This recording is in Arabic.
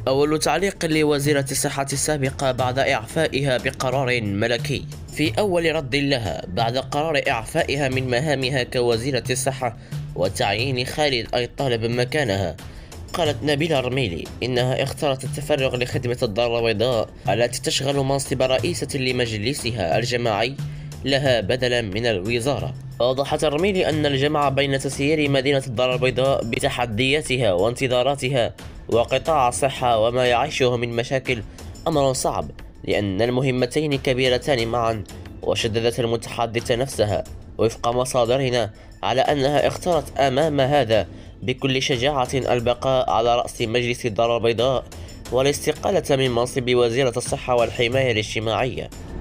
أول تعليق لوزيرة الصحة السابقة بعد إعفائها بقرار ملكي. في أول رد لها بعد قرار إعفائها من مهامها كوزيرة الصحة وتعيين خالد أي طالب مكانها، قالت نبيلة رميلي إنها اختارت التفرغ لخدمة الدار البيضاء التي تشغل منصب رئيسة لمجلسها الجماعي لها بدلا من الوزارة. أوضحت الرميلي أن الجمع بين تسيير مدينة الدار البيضاء بتحدياتها وانتظاراتها وقطاع الصحة وما يعيشه من مشاكل أمر صعب، لأن المهمتين كبيرتان معا. وشددت المتحدثة نفسها وفق مصادرنا على أنها اختارت أمام هذا بكل شجاعة البقاء على رأس مجلس الدار البيضاء والاستقالة من منصب وزيرة الصحة والحماية الاجتماعية.